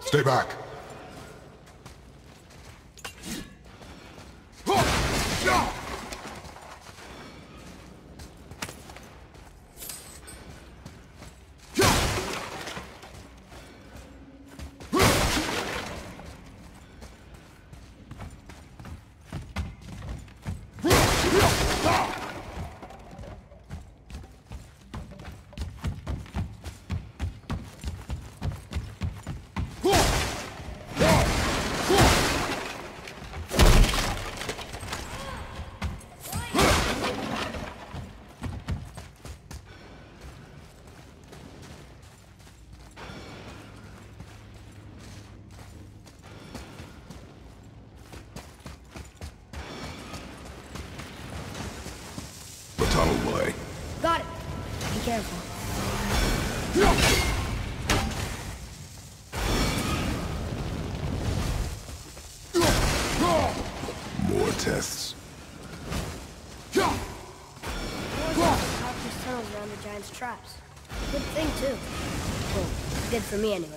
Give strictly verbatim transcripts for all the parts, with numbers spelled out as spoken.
Stay back. Tunnel way. Got it. Be careful. More tests. Practice tunnels around the giant's traps. Good thing, too. Well, good for me, anyway.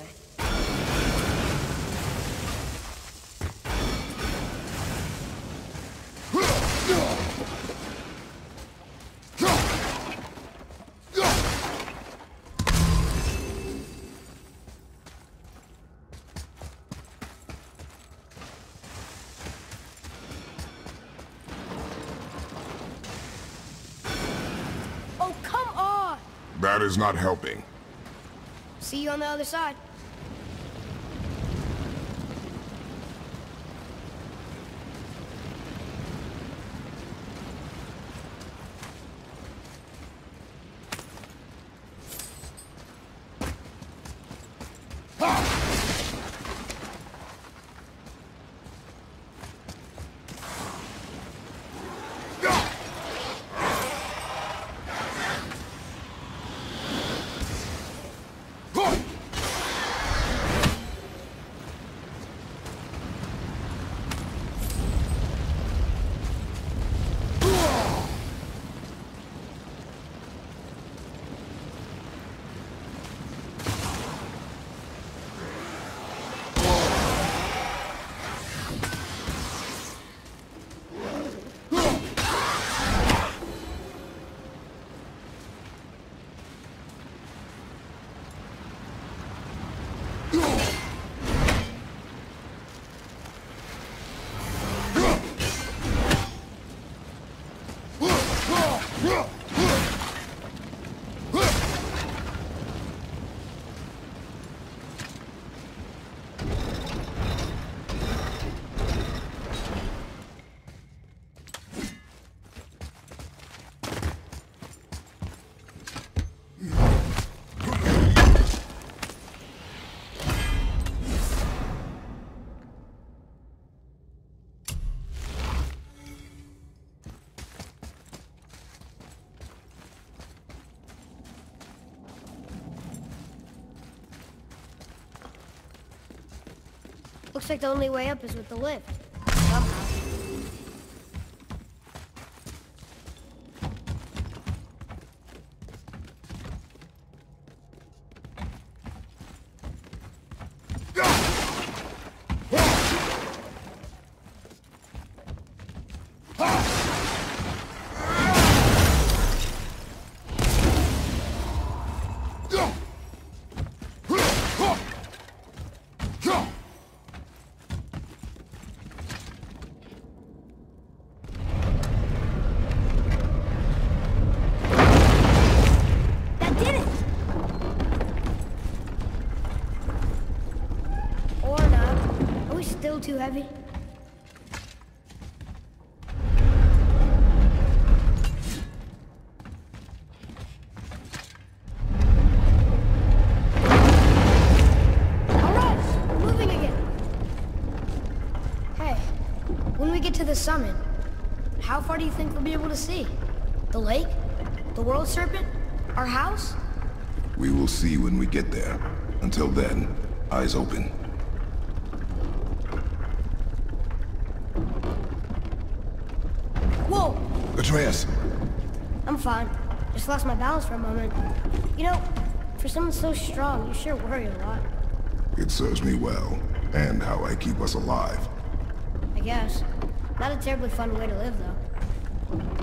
That is not helping. See you on the other side. Looks like the only way up is with the lift. Somehow. Too heavy? Alright, we're moving again. Hey, when we get to the summit, how far do you think we'll be able to see? The lake? The world serpent? Our house? We will see when we get there. Until then, eyes open. Whoa! Atreus! I'm fine. Just lost my balance for a moment. You know, for someone so strong, you sure worry a lot. It serves me well, and how I keep us alive. I guess. Not a terribly fun way to live, though.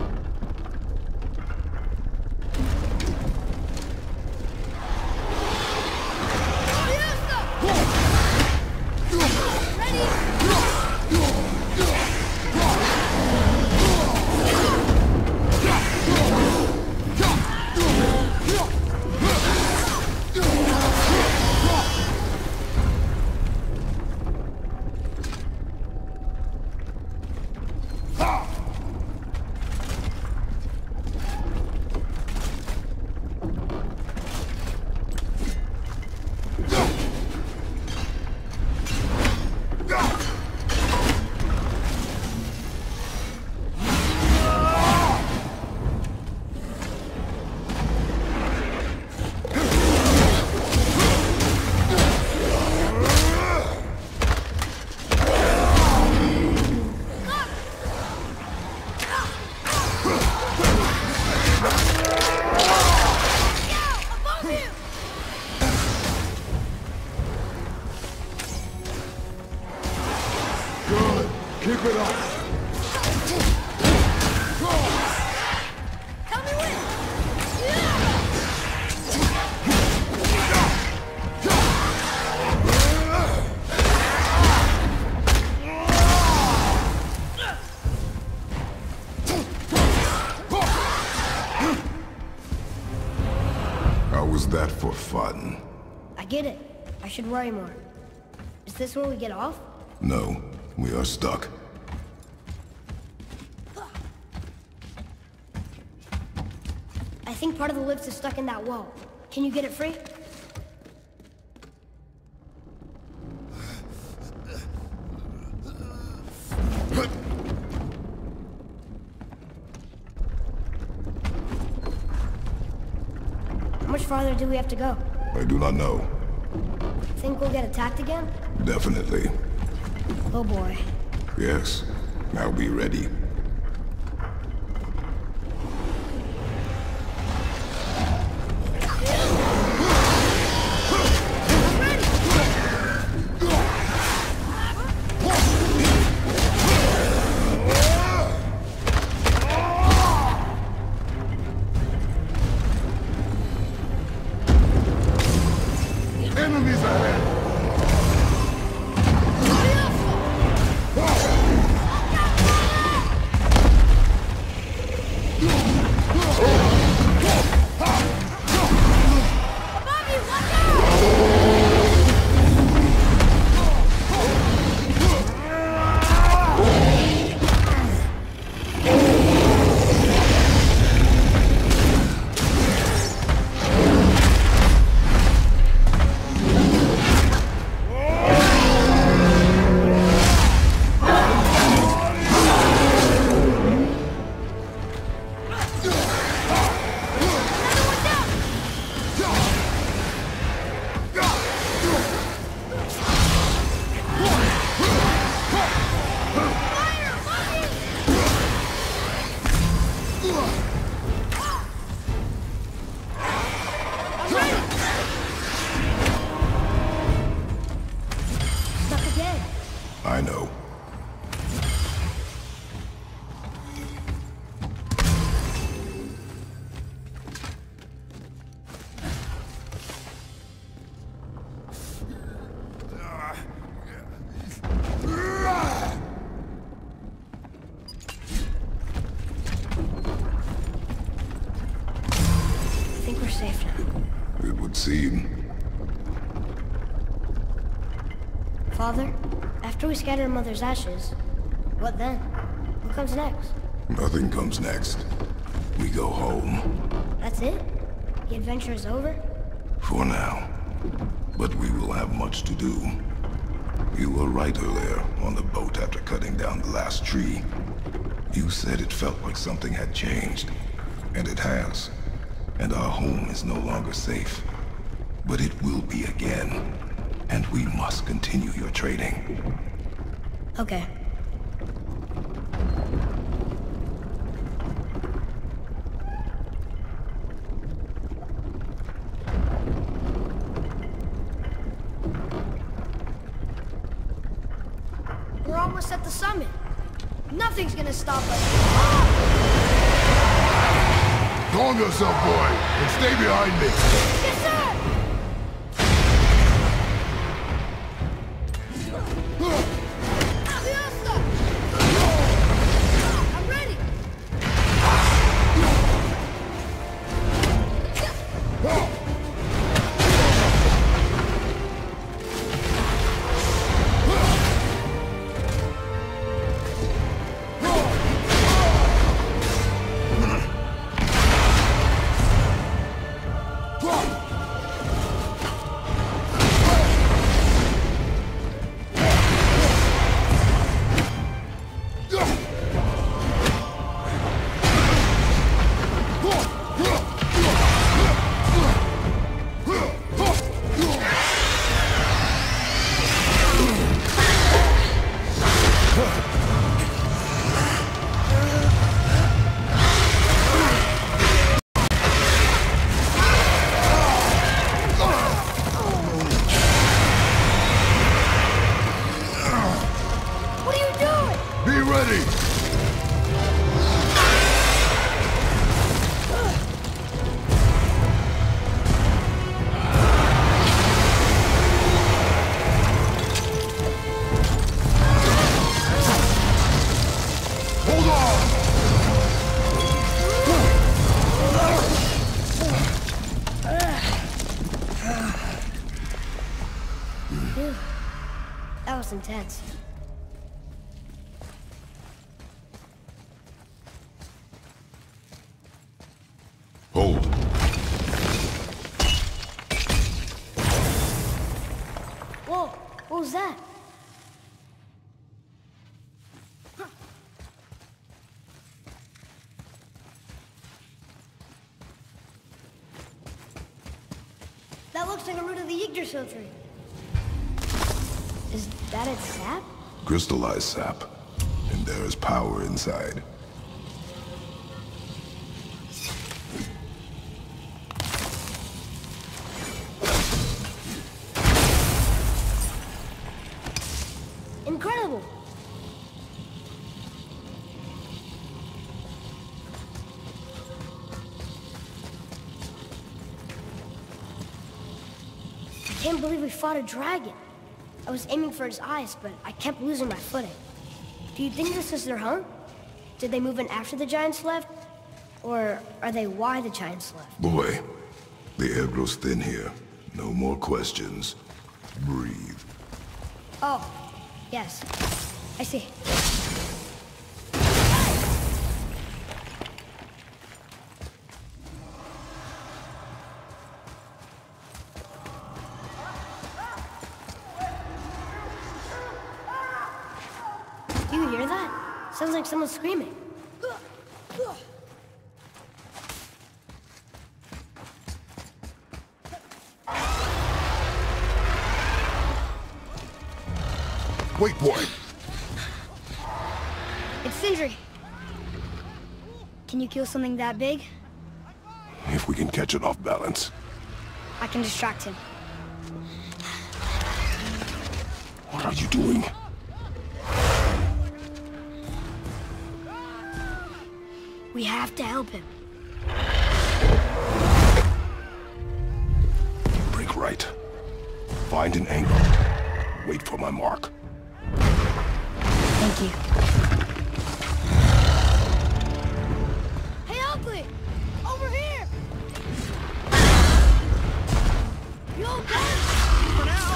That for fun? I get it. I should worry more. Is this where we get off? No, we are stuck. I think part of the lift is stuck in that wall. Can you get it free? How much farther do we have to go? I do not know. Think we'll get attacked again? Definitely. Oh boy. Yes. I'll be ready. I know. I think we're safe now. It would seem. Father, after we scatter Mother's ashes, what then? What comes next? Nothing comes next. We go home. That's it? The adventure is over? For now. But we will have much to do. You were right earlier on the boat after cutting down the last tree. You said it felt like something had changed. And it has. And our home is no longer safe. But it will be again. And we must continue your trading. Okay. almost at the summit. Nothing's gonna stop us. Calm yourself, boy, and stay behind me. Yes, sir! Fiesta! I'm ready! That was intense. Hold. Whoa, what was that? That looks like a root of the Yggdrasil tree. Is that its sap? Crystallized sap. And there is power inside. Incredible! I can't believe we fought a dragon. I was aiming for his eyes, but I kept losing my footing. Do you think this is their home? Did they move in after the giants left? Or are they why the giants left? Boy, the air grows thin here. No more questions. Breathe. Oh, yes. I see. Do you hear that? Sounds like someone screaming. Wait, boy. It's Sindri. Can you kill something that big? If we can catch it off balance. I can distract him. What are you doing? We have to help him. Break right. Find an angle. Wait for my mark. Thank you. Hey, Ugly! Over here! You okay? For now.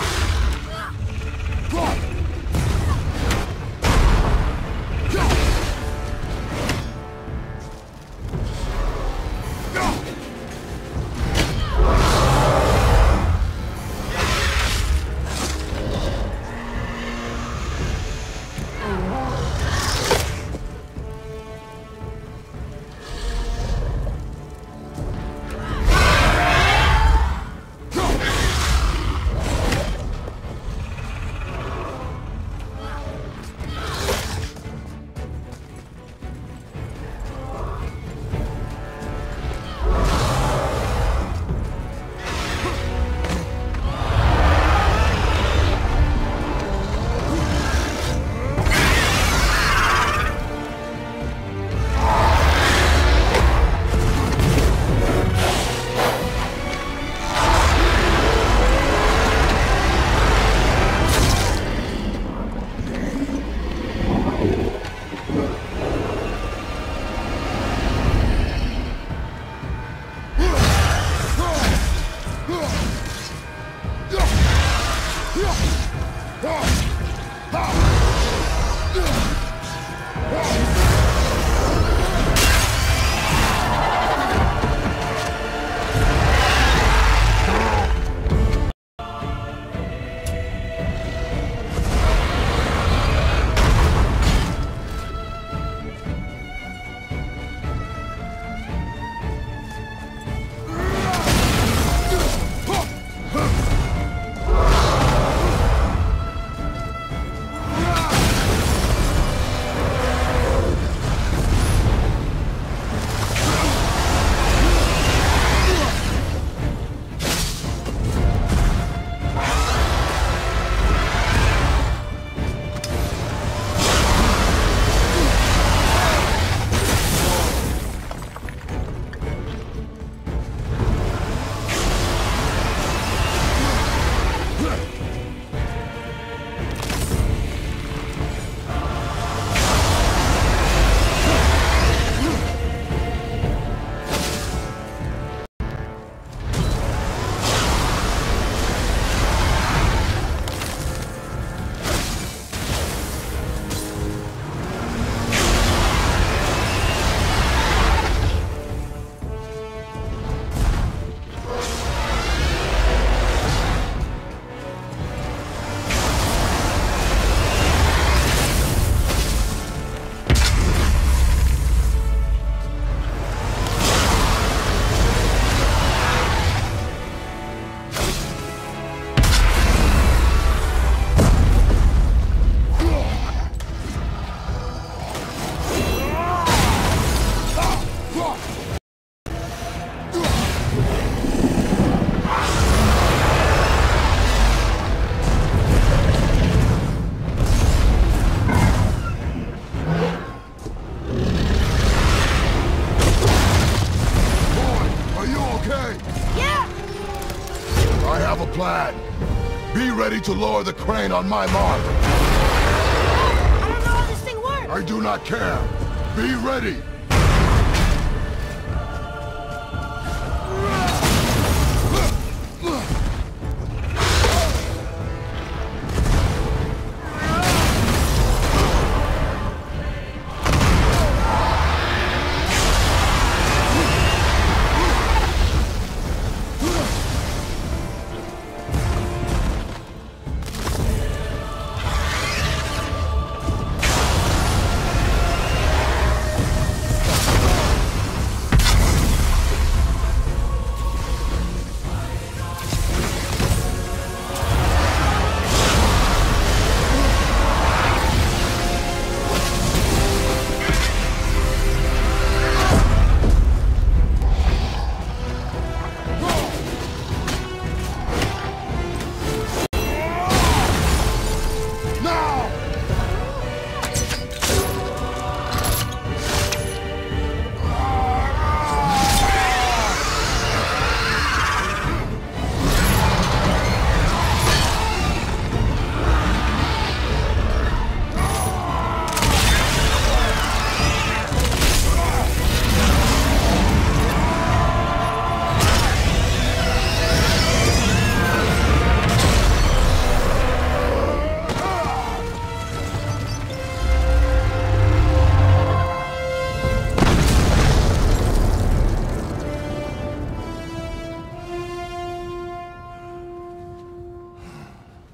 Be ready to lower the crane on my mark. I don't know how this thing works! I do not care. Be ready!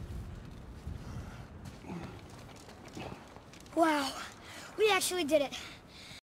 Wow, we actually did it.